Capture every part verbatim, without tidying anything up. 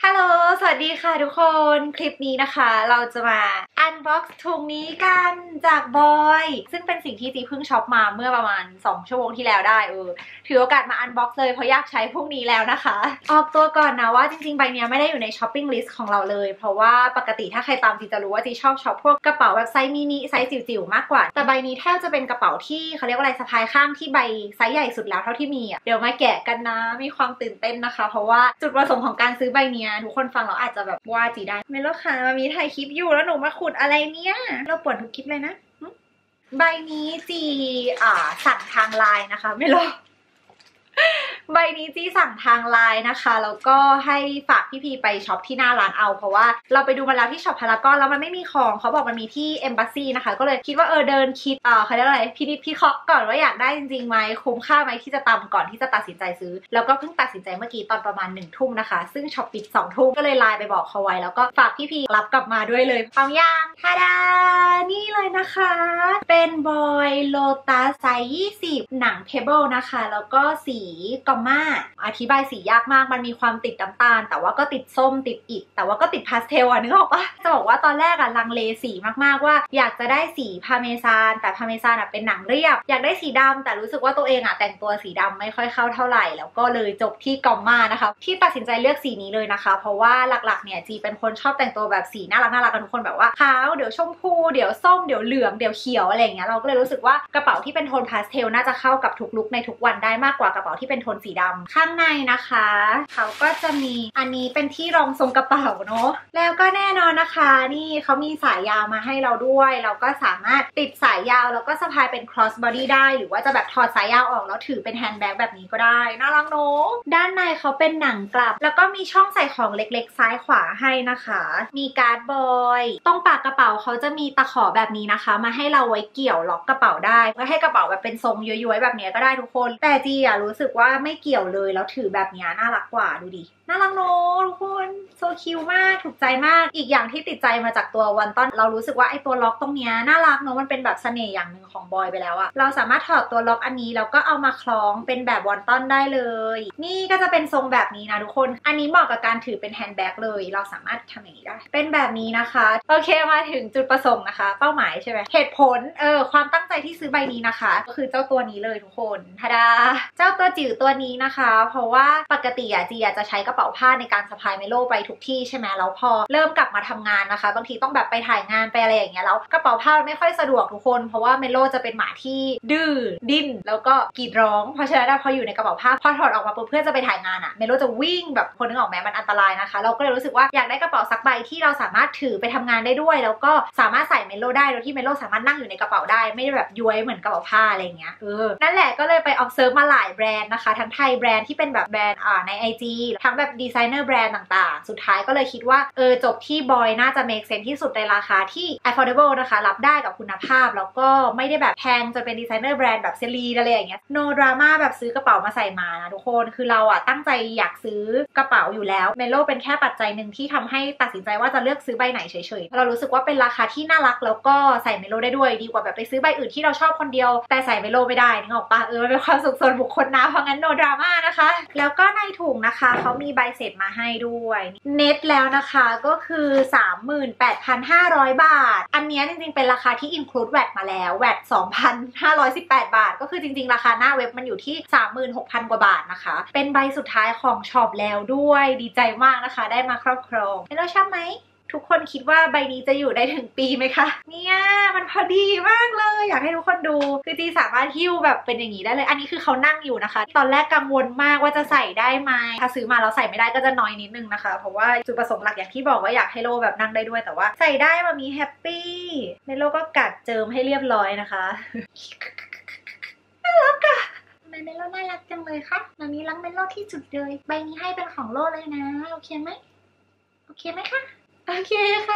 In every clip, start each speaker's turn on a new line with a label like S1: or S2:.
S1: ฮัลโหลสวัสดีค่ะทุกคนคลิปนี้นะคะเราจะมาอันบ็อกซ์ถุงนี้กันจากบอยซึ่งเป็นสิ่งที่จีเพิ่งช็อปมาเมื่อประมาณสองชั่วโมงที่แล้วได้เออถือโอกาสมาอันบ็อกซ์เลยเพราะอยากใช้พวกนี้แล้วนะคะออกตัวก่อนนะว่าจริงๆใบนี้ไม่ได้อยู่ในช้อปปิ้งลิสต์ของเราเลยเพราะว่าปกติถ้าใครตามจีจะรู้ว่าจีชอบช็อปพวกกระเป๋าแบบไซส์มินิไซส์จิ๋วๆมากกว่าแต่ใบนี้แทบจะเป็นกระเป๋าที่เขาเรียกว่าอะไรสะพายข้างที่ใบไซส์ใหญ่สุดแล้วเท่าที่มีอ่ะเดี๋ยวมาแกะกันนะมีความตื่นเต้นนะคะเพราะว่าจุดประสงค์ของการซื้อใบนี้ทุกคนฟังเราอาจจะแบบว่าจีได้ไม่รู้ค่ะมามีถ่ายคลิปอยู่แล้วหนูมาขุดอะไรเนี่ยเราปวดทุกคลิปเลยนะใบนี้จีอ่าสั่งทางไลน์นะคะไม่รู้ใบนี้จี้สั่งทางไลน์นะคะแล้วก็ให้ฝากพี่พีไปช็อปที่หน้าร้านเอาเพราะว่าเราไปดูมาแล้วที่ช็อปพารากอนแล้วมันไม่มีของเขาบอกมันมีที่เอมบาซีนะคะก็เลยคิดว่าเออเดินคิดอ่าเขาเรียกอะไรพินิจพิเคราะห์ก่อนว่าอยากได้จริงๆไหมคุ้มค่าไหมที่จะตามก่อนที่จะตัดสินใจซื้อแล้วก็เพิ่งตัดสินใจเมื่อกี้ตอนประมาณหนึ่งทุ่มนะคะซึ่งช็อปปิดสองทุ่มก็เลยไลน์ไปบอกเขาไว้แล้วก็ฝากพี่พีรับกลับมาด้วยเลยพร้อมยังทาดานี่เลยนะคะเป็นบอยโลตัสไซส์ยี่สิบหนังเพเบิลนะคะแล้วก็สีกอมม่าอธิบายสียากมากมันมีความติดน้ำตาลแต่ว่าก็ติดส้มติดอิฐแต่ว่าก็ติดพาสเทลอะนึกออกปะจะบอกว่าตอนแรกอะลังเลสีมากๆว่าอยากจะได้สีพาเมซานแต่พาเมซานอะเป็นหนังเรียบอยากได้สีดำแต่รู้สึกว่าตัวเองอะแต่งตัวสีดำไม่ค่อยเข้าเท่าไหร่แล้วก็เลยจบที่กอมม่านะคะที่ตัดสินใจเลือกสีนี้เลยนะคะเพราะว่าหลักๆเนี่ยจีเป็นคนชอบแต่งตัวแบบสีน่ารักน่ารักกันทุกคนแบบว่าขาวเดี๋ยวชมพูเดี๋ยวส้มเดี๋ยวเหลืองเดี๋ยวเขียวอะไรอย่างเงี้ยเราก็เลยรู้สึกว่ากระเป๋าที่เป็นโทนพาสเทลน่าจะเข้ากับทุกลุคในทุกวันได้มากกว่ากระเป๋าที่เป็นโทนสีดำข้างในนะคะเขาก็จะมีอันนี้เป็นที่รองทรงกระเป๋าเนาะแล้วก็แน่นอนนะคะนี่เขามีสายยาวมาให้เราด้วยเราก็สามารถติดสายยาวแล้วก็สะพายเป็น cross body ได้หรือว่าจะแบบถอดสายยาวออกแล้วถือเป็นแฮนด์แบ็กแบบนี้ก็ได้น่ารักเนาะด้านในเขาเป็นหนังกลับแล้วก็มีช่องใส่ของเล็กๆซ้ายขวาให้นะคะมีการ์ดบอยตรงปากกระเป๋าเขาจะมีตะขอแบบนี้นะคะมาให้เราไว้เกี่ยวล็อกกระเป๋าได้เพื่อให้กระเป๋าแบบเป็นทรงย้อยๆแบบนี้ก็ได้ทุกคนแต่จีอะรู้สึกว่าไม่เกี่ยวเลยแล้วถือแบบนี้น่ารักกว่าดูดิน่ารักโน้ทุกคนโซคิวมากถูกใจมากอีกอย่างที่ติดใจมาจากตัววันต้นเรารู้สึกว่าไอตัวล็อกตรงนี้น่ารักเนาะมันเป็นแบบเสน่ห์อย่างหนึ่งของบอยไปแล้วอะเราสามารถถอดตัวล็อกอันนี้แล้วก็เอามาคล้องเป็นแบบวันต้นได้เลยนี่ก็จะเป็นทรงแบบนี้นะทุกคนอันนี้เหมาะกับการถือเป็นแฮนด์แบ็กเลยเราสามารถทำอย่างนี้ได้เป็นแบบนี้นะคะโอเคมาถึงจุดประสงค์นะคะเป้าหมายใช่ไหมเหตุผลเออความตั้งใจที่ซื้อใบนี้นะคะก็คือเจ้าตัวนี้เลยทุกคนทาดาเจ้าตัวจิ๋วตัวนี้นะคะเพราะว่าปกติอะจีอยากจะใช้กระเป๋าผ้าในการสะพายเมโลไปทุกที่ใช่ไหมแล้วพอเริ่มกลับมาทำงานนะคะบางทีต้องแบบไปถ่ายงานไปอะไรอย่างเงี้ยแล้วกระเป๋าผ้าไม่ค่อยสะดวกทุกคนเพราะว่าเมโลจะเป็นหมาที่ดื้อดิ้นแล้วก็กรีดร้องเพราะฉะนั้นพออยู่ในกระเป๋าผ้าพอถอดออกมาปุ๊บเพื่อจะไปถ่ายงานอะเมโลจะวิ่งแบบคนนึกออกไหมมันอันตรายนะคะเราก็เลยรู้สึกว่าอยากได้กระเป๋าสักใบที่เราสามารถถือไปทำงานได้ด้วยแล้วก็สามารถใส่เมโลได้โดยที่เมโลสามารถนั่งอยู่ในกระเป๋าได้ไม่ได้แบบย้วยเหมือนกระเป๋าผ้าอะไรเงี้ยเออนั่นแหละก็เลยไป observe มาหลายแบรนด์นะคะทั้งไทยแบรนด์ที่เป็นแบบแบรนด์อ่าใน ไอ จี ทั้งแบบดีไซเนอร์แบรนด์ต่างๆสุดท้ายก็เลยคิดว่าเออจบที่บอยน่าจะ make sense ที่สุดในราคาที่ affordable นะคะรับได้กับคุณภาพแล้วก็ไม่ได้แบบแพงจนเป็นดีไซเนอร์แบรนด์แบบเซรีอะไรอย่างเงี้ย no drama แบบซื้อกระเป๋ามาใส่มานะทุกคนคือเราอะตั้งใจอยากซื้อกระเป๋าอยู่แล้วเมโลเป็นแค่ปัจจัยหนึ่งที่ทำให้ตัดสินใจว่าจะเลือกซื้อใบไหนเฉยๆเรารู้สึกว่าเป็นราคาที่น่ารักแล้วก็ใส่เมโลได้ด้วยดีกว่าแบบไปซื้อใบอื่นที่เราชอบคนเดียวแต่ใส่เมโลไม่ได้นึกออกปะเออเป็นความสุขส่วนบุคคลนะเพราะงั้น no drama นะคะแล้วก็ในถุงนะคะเขามีใบเสร็จมาให้ด้วยเน็ตแล้วนะคะก็คือ สามหมื่นแปดพันห้าร้อย บาทอันนี้จริงๆเป็นราคาที่ include แวต มาแล้วแวต สองพันห้าร้อยสิบแปด บาทก็คือจริงๆราคาหน้าเว็บมันอยู่ที่ สามหมื่นหกพัน กว่าบาทนะคะเป็นใบสุดท้ายของช็อปแล้วด้วยดีใจมากนะคะได้มาครอบครองแล้วชอบไหมทุกคนคิดว่าใบนี้จะอยู่ได้ถึงปีไหมคะเนี่ยมันพอดีมากเลยอยากให้ทุกคนดูคือจีสามารถหิ้วแบบเป็นอย่างนี้ได้เลยอันนี้คือเขานั่งอยู่นะคะตอนแรกกังวลมากว่าจะใส่ได้ไหมถ้าซื้อมาแล้วใส่ไม่ได้ก็จะน้อยนิดนึงนะคะเพราะว่าจุดประสงค์หลักอย่างที่บอกว่าอยากให้โลแบบนั่งได้ด้วยแต่ว่าใส่ได้มามีแฮปปี้ในโลก็กัดเจิมให้เรียบร้อยนะคะน่ารักอะเมโลน่ารักจังเลยค่ะมามีรักเมโลที่สุดเลยใบนี้ให้เป็นของโลเลยนะโอเคไหมโอเคไหมคะโอเคค่ะ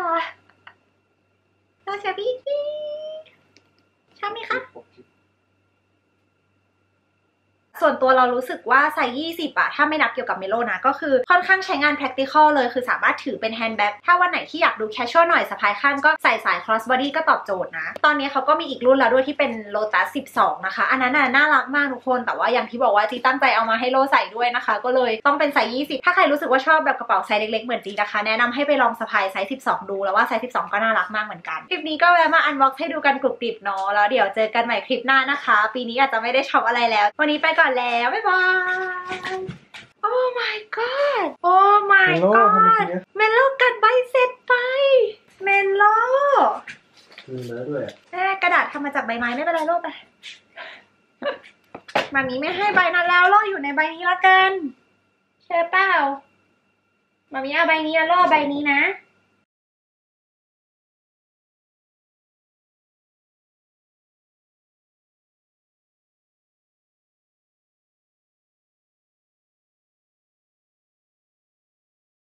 S1: เราจะพี่ชอบไหมคะส่วนตัวเรารู้สึกว่าไซส์ยี่สิบอะถ้าไม่นับเกี่ยวกับเมโลนะก็คือค่อนข้างใช้งาน practical เลยคือสามารถถือเป็นแฮนด์แบ็กถ้าวันไหนที่อยากดู casual หน่อยสะพายข้างก็ใส่สาย cross body ก็ตอบโจทย์นะตอนนี้เขาก็มีอีกรุ่นแล้วด้วยที่เป็น Lotus สิบสองนะคะอันนั้นน่ะน่ารักมากทุกคนแต่ว่าอย่างที่บอกว่าจีตั้งใจเอามาให้โลใส่ด้วยนะคะก็เลยต้องเป็นไซส์ยี่สิบถ้าใครรู้สึกว่าชอบแบบกระเป๋าไซส์เล็กๆเหมือนจีนะคะแนะนำให้ไปลองสะพายไซส์สิบสองดูแล้วว่าไซส์สิบสองก็น่ารักมากเหมือนกันคลิปนี้ก็แวะมา unbox ให้ดูกันกรุบกริบเนาะแล้วเดี๋ยวเจอกันใหม่คลิปหน้านะคะปีนี้อาจจะไม่ได้ช็อปอะไรแล้ววันนี้ไปก่อนแล้วบ๊ายบาย Oh my god Oh my god เมโลกัดใบเสร็จไปเมโล
S2: มีเนื้อด้วย
S1: แม่กระดาษทำมาจากใบไม้ไม่เป็นไรโลกไปมามีไม่ให้ใบนั้นแล้วโลอยู่ในใบนี้ละกันใช่เปล่ามามีเอาใบนี้แล้วโลใบนี้นะ